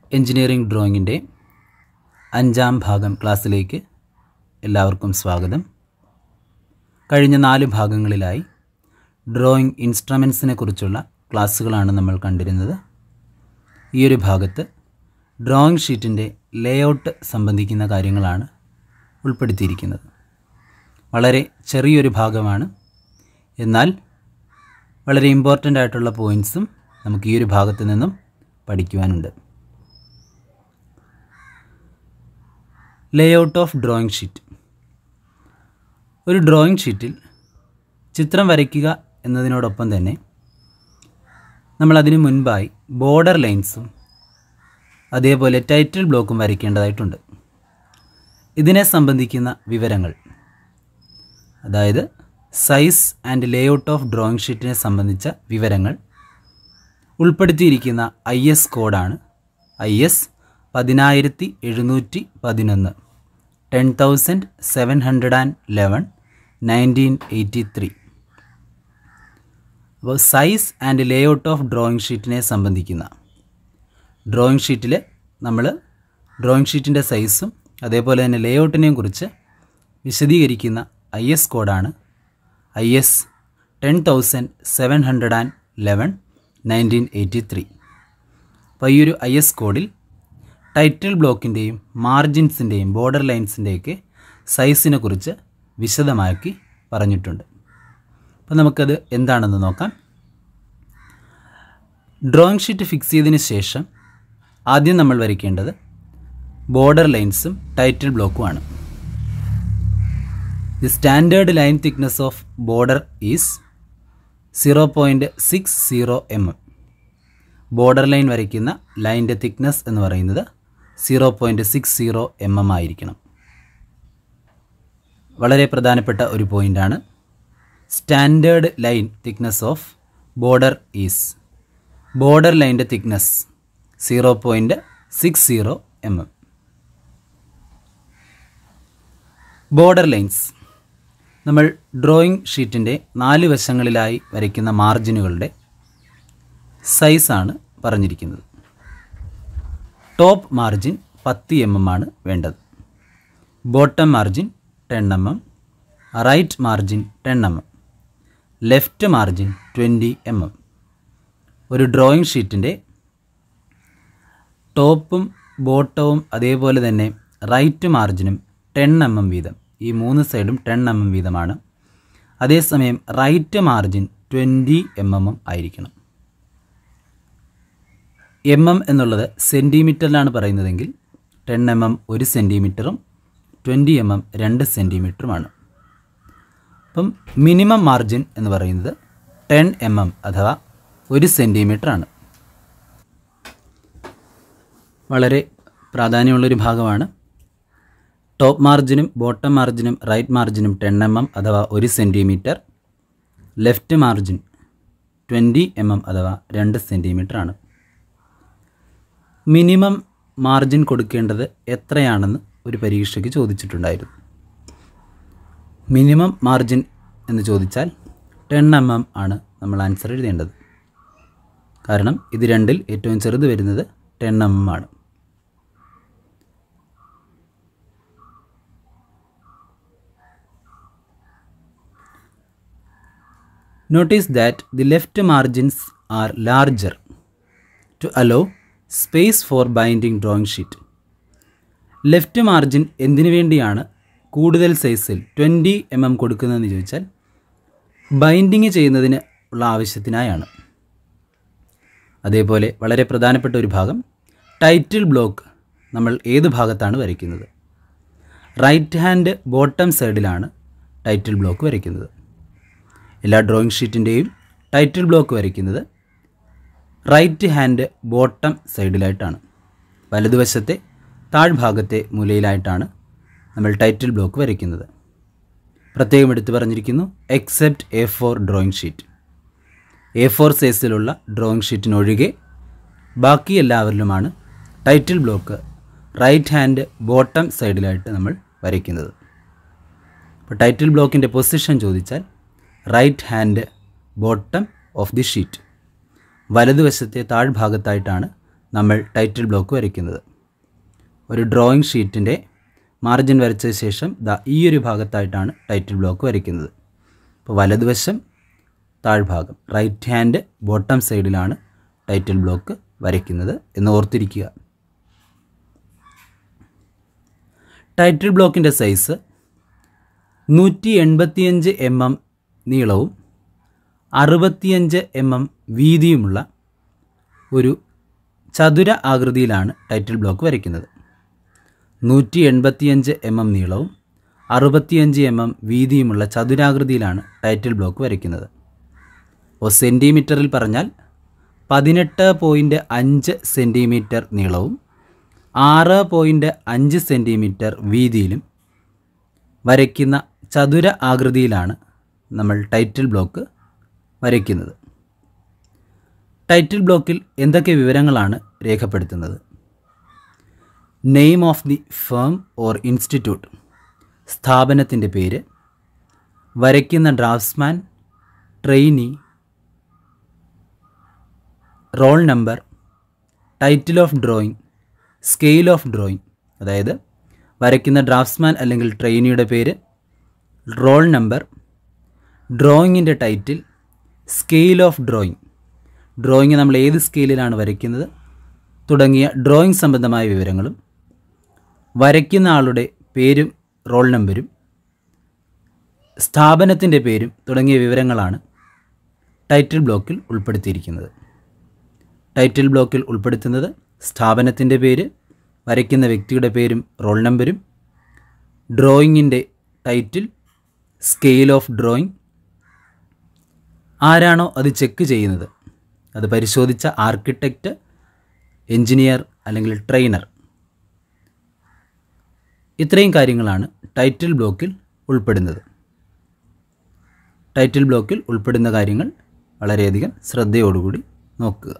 Engineering ഡ്രോയിങ്ങിൻ്റെ 5ാം ഭാഗം ക്ലാസ്സിലേക്ക് എല്ലാവർക്കും സ്വാഗതം. കഴിഞ്ഞ 4 ഭാഗങ്ങളിലായി ഡ്രോയിങ് ഇൻസ്ട്രുമെൻസിനെ കുറിച്ചുള്ള ക്ലാസ്സുകളാണ് നമ്മൾ കണ്ടിരുന്നത്. ഈയൊരു ഭാഗത്ത് ഡ്രോയിങ് ഷീറ്റിൻ്റെ ലേഔട്ട് സംബന്ധിക്കുന്ന കാര്യങ്ങളാണ് ഉൾപ്പെടുത്തിയിരിക്കുന്നത്. വളരെ ചെറിയൊരു ഭാഗമാണ്, എന്നാൽ വളരെ ഇമ്പോർട്ടൻ്റ് ആയിട്ടുള്ള പോയിൻറ്റ്സും നമുക്ക് ഈ ഒരു ഭാഗത്ത് നിന്നും പഠിക്കുവാനുണ്ട്. Layout of drawing sheet. ഒരു ഡ്രോയിങ് ഷീറ്റിൽ ചിത്രം വരയ്ക്കുക എന്നതിനോടൊപ്പം തന്നെ നമ്മളതിനു മുൻപായി ബോർഡർ ലൈൻസും അതേപോലെ ടൈറ്റിൽ ബ്ലോക്കും വരയ്ക്കേണ്ടതായിട്ടുണ്ട്. ഇതിനെ സംബന്ധിക്കുന്ന വിവരങ്ങൾ, അതായത് size and layout of drawing ഷീറ്റിനെ സംബന്ധിച്ച വിവരങ്ങൾ ഉൾപ്പെടുത്തിയിരിക്കുന്ന IS കോഡാണ് IS 10711 10711 1983. അപ്പോൾ size and layout of drawing ഷീറ്റിനെ സംബന്ധിക്കുന്ന ഡ്രോയിങ് ഷീറ്റിൽ നമ്മൾ ഡ്രോയിങ് ഷീറ്റിൻ്റെ സൈസും അതേപോലെ തന്നെ ലേഔട്ടിനെയും കുറിച്ച് വിശദീകരിക്കുന്ന IS കോഡാണ് IS 10711 1983. അപ്പോൾ ഈ ഒരു IS കോഡിൽ ടൈറ്റിൽ ബ്ലോക്കിൻ്റെയും മാർജിൻസിൻ്റെയും ബോർഡർ ലൈൻസിൻ്റെയൊക്കെ സൈസിനെ കുറിച്ച് വിശദമാക്കി പറഞ്ഞിട്ടുണ്ട്. അപ്പോൾ നമുക്കത് എന്താണെന്ന് നോക്കാം. ഡ്രോയിങ് ഷീറ്റ് ഫിക്സ് ചെയ്തതിന് ശേഷം ആദ്യം നമ്മൾ വരയ്ക്കേണ്ടത് ബോർഡർ ലൈൻസും ടൈറ്റിൽ ബ്ലോക്കുമാണ്. The standard line thickness of border is 0.60 mm. Border line വരയ്ക്കുന്ന ലൈൻ്റെ തിക്നെസ് എന്ന് പറയുന്നത് 0.60 mm ആയിരിക്കണം. വളരെ പ്രധാനപ്പെട്ട ഒരു പോയിൻ്റാണ്. Standard line thickness of border is, border ലൈൻ്റെ തിക്നെസ് 0.60 mm. ബോർഡർ ലൈൻസ് നമ്മൾ ഡ്രോയിങ് ഷീറ്റിൻ്റെ 4 വശങ്ങളിലായി വരയ്ക്കുന്ന മാർജിനുകളുടെ സൈസാണ് പറഞ്ഞിരിക്കുന്നത്. ടോപ്പ് മാർജിൻ 10 mm ആണ് വേണ്ടത്. Bottom margin 10 mm, right margin 10 mm, left margin 20 mm. ഒരു ഡ്രോയിങ് ഷീറ്റിൻ്റെ ടോപ്പും ബോട്ടവും അതേപോലെ തന്നെ റൈറ്റ് മാർജിനും 10 mm വീതം, ഈ 3 സൈഡും 10 mm വീതമാണ്. അതേസമയം റൈറ്റ് മാർജിൻ 20 mm ആയിരിക്കണം. mm എന്നുള്ളത് സെൻറ്റിമീറ്ററിലാണ് പറയുന്നതെങ്കിൽ 10 mm 1 സെൻറ്റിമീറ്ററും 20 mm 2 സെൻറ്റിമീറ്ററുമാണ്. അപ്പം മിനിമം മാർജിൻ എന്ന് പറയുന്നത് 10 mm അഥവാ 1 സെൻറ്റിമീറ്ററാണ്. വളരെ പ്രാധാന്യമുള്ളൊരു ഭാഗമാണ്. ടോപ്പ് മാർജിനും ബോട്ടം മാർജിനും റൈറ്റ് മാർജിനും 10 mm അഥവാ 1 സെൻറ്റിമീറ്റർ, ലെഫ്റ്റ് മാർജിൻ 20 mm അഥവാ 2 സെൻറ്റിമീറ്ററാണ്. മിനിമം മാർജിൻ കൊടുക്കേണ്ടത് എത്രയാണെന്ന് ഒരു പരീക്ഷയ്ക്ക് ചോദിച്ചിട്ടുണ്ടായിരുന്നു. മിനിമം മാർജിൻ എന്ന് ചോദിച്ചാൽ 10 mm ആണ് നമ്മൾ ആൻസർ എഴുതേണ്ടത്. കാരണം ഇത് രണ്ടിൽ ഏറ്റവും ചെറുത് വരുന്നത് 10 mm ആണ്. Notice that the left margins are larger to allow space for binding drawing sheet. Left margin എന്തിനു വേണ്ടിയാണ് കൂടുതൽ സൈസിൽ 20 mm കൊടുക്കുന്നതെന്ന് ചോദിച്ചാൽ ബൈൻഡിങ് ചെയ്യുന്നതിന് ഉള്ള ആവശ്യത്തിനായാണ്. അതേപോലെ വളരെ പ്രധാനപ്പെട്ട ഒരു ഭാഗം, ടൈറ്റിൽ ബ്ലോക്ക് നമ്മൾ ഏത് ഭാഗത്താണ് വരയ്ക്കുന്നത്? റൈറ്റ് ഹാൻഡ് ബോട്ടം സൈഡിലാണ് ടൈറ്റിൽ ബ്ലോക്ക് വരയ്ക്കുന്നത്. എല്ലാ ഡ്രോയിങ് ഷീറ്റിൻ്റെയും ടൈറ്റിൽ ബ്ലോക്ക് വരയ്ക്കുന്നത് റൈറ്റ് ഹാൻഡ് ബോട്ടം സൈഡിലായിട്ടാണ്. വലതുവശത്തെ താഴ്ഭാഗത്തെ മൂലയിലായിട്ടാണ് നമ്മൾ ടൈറ്റിൽ ബ്ലോക്ക് വരയ്ക്കുന്നത്. പ്രത്യേകം എടുത്തു പറഞ്ഞിരിക്കുന്നു, except A4 drawing sheet. A4 സൈസിലുള്ള ഡ്രോയിങ് ഷീറ്റിനൊഴികെ ബാക്കി എല്ലാവരിലുമാണ് title block right hand bottom സൈഡിലായിട്ട് നമ്മൾ വരയ്ക്കുന്നത്. അപ്പോൾ ടൈറ്റിൽ ബ്ലോക്കിൻ്റെ പൊസിഷൻ ചോദിച്ചാൽ right hand bottom of the sheet, വലതുവശത്തെ താഴ്ഭാഗത്തായിട്ടാണ് നമ്മൾ ടൈറ്റിൽ ബ്ലോക്ക് വരയ്ക്കുന്നത്. ഒരു ഡ്രോയിങ് ഷീറ്റിൻ്റെ മാർജിൻ വരച്ച ശേഷം ഈ ഒരു ഭാഗത്തായിട്ടാണ് ടൈറ്റിൽ ബ്ലോക്ക് വരയ്ക്കുന്നത്. അപ്പോൾ വലതുവശം താഴ്ഭാഗം, റൈറ്റ് ഹാൻഡ് ബോട്ടം സൈഡിലാണ് ടൈറ്റിൽ ബ്ലോക്ക് വരയ്ക്കുന്നത് എന്ന് ഓർത്തിരിക്കുക. ടൈറ്റിൽ ബ്ലോക്കിൻ്റെ സൈസ് 185 mm നീളവും 65 mm വീതിയുമുള്ള ഒരു ചതുര ആകൃതിയിലാണ് ടൈറ്റിൽ ബ്ലോക്ക് വരയ്ക്കുന്നത്. 185 mm നീളവും 65 mm വീതിയുമുള്ള ചതുരാകൃതിയിലാണ് ടൈറ്റിൽ ബ്ലോക്ക് വരയ്ക്കുന്നത്. അപ്പോൾ സെൻറ്റിമീറ്ററിൽ പറഞ്ഞാൽ 18.5 സെൻറ്റിമീറ്റർ നീളവും 6.5 സെൻറ്റിമീറ്റർ വീതിയിലും വരയ്ക്കുന്ന ചതുര ആകൃതിയിലാണ് നമ്മൾ ടൈറ്റിൽ ബ്ലോക്ക് വരയ്ക്കുന്നത്. ടൈറ്റിൽ ബ്ലോക്കിൽ എന്തൊക്കെ വിവരങ്ങളാണ് രേഖപ്പെടുത്തുന്നത്? Name of the firm or institute, സ്ഥാപനത്തിൻ്റെ പേര്, വരയ്ക്കുന്ന draftsman, trainee, roll number, title of drawing, scale of drawing, അതായത് വരയ്ക്കുന്ന ഡ്രാഫ്റ്റ്സ്മാൻ അല്ലെങ്കിൽ ട്രെയിനിയുടെ പേര്, റോൾ നമ്പർ, ഡ്രോയിങ്ങിൻ്റെ title, scale of drawing, drawing നമ്മൾ ഏത് സ്കെയിലിലാണ് വരയ്ക്കുന്നത് തുടങ്ങിയ ഡ്രോയിങ് സംബന്ധമായ വിവരങ്ങളും, വരയ്ക്കുന്ന ആളുടെ പേരും റോൾ നമ്പരും, സ്ഥാപനത്തിൻ്റെ പേരും തുടങ്ങിയ വിവരങ്ങളാണ് ടൈറ്റിൽ ബ്ലോക്കിൽ ഉൾപ്പെടുത്തിയിരിക്കുന്നത്. ടൈറ്റിൽ ബ്ലോക്കിൽ ഉൾപ്പെടുത്തുന്നത് സ്ഥാപനത്തിൻ്റെ പേര്, വരയ്ക്കുന്ന വ്യക്തിയുടെ പേരും റോൾ നമ്പരും, ഡ്രോയിങ്ങിൻ്റെ ടൈറ്റിൽ, സ്കെയിൽ ഓഫ് ഡ്രോയിങ്, ആരാണോ അത് ചെക്ക് ചെയ്യുന്നത്, അത് പരിശോധിച്ച ആർക്കിടെക്റ്റ്, എൻജിനീയർ അല്ലെങ്കിൽ ട്രെയിനർ, ഇത്രയും കാര്യങ്ങളാണ് ടൈറ്റിൽ ബ്ലോക്കിൽ ഉൾപ്പെടുന്നത്. ടൈറ്റിൽ ബ്ലോക്കിൽ ഉൾപ്പെടുന്ന കാര്യങ്ങൾ വളരെയധികം ശ്രദ്ധയോടുകൂടി നോക്കുക.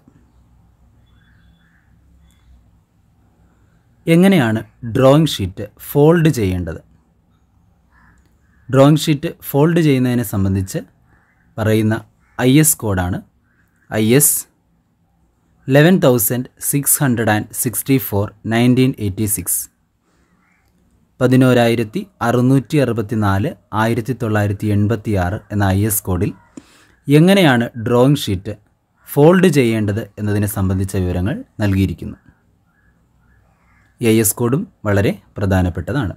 എങ്ങനെയാണ് ഡ്രോയിങ് ഷീറ്റ് ഫോൾഡ് ചെയ്യേണ്ടത്? ഡ്രോയിങ് ഷീറ്റ് ഫോൾഡ് ചെയ്യുന്നതിനെ സംബന്ധിച്ച് പറയുന്ന IS കോഡാണ് IS 11664 1986, 11664 1986 എന്ന IS കോഡിൽ എങ്ങനെയാണ് ഡ്രോയിങ് ഷീറ്റ് ഫോൾഡ് ചെയ്യേണ്ടത് എന്നതിനെ സംബന്ധിച്ച വിവരങ്ങൾ നൽകിയിരിക്കുന്നു. IS കോഡും വളരെ പ്രധാനപ്പെട്ടതാണ്.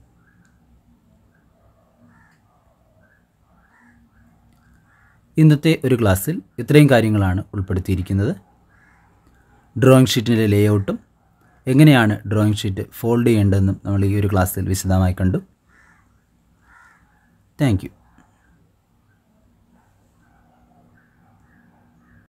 ഇന്നത്തെ ഒരു ക്ലാസ്സിൽ ഇത്രയും കാര്യങ്ങളാണ് ഉൾപ്പെടുത്തിയിരിക്കുന്നത്. ഡ്രോയിങ് ഷീറ്റിൻ്റെ ലേഔട്ടും എങ്ങനെയാണ് ഡ്രോയിങ് ഷീറ്റ് ഫോൾഡ് ചെയ്യേണ്ടതെന്നും നമ്മൾ ഈ ഒരു ക്ലാസ്സിൽ വിശദമായി കണ്ടു. Thank U.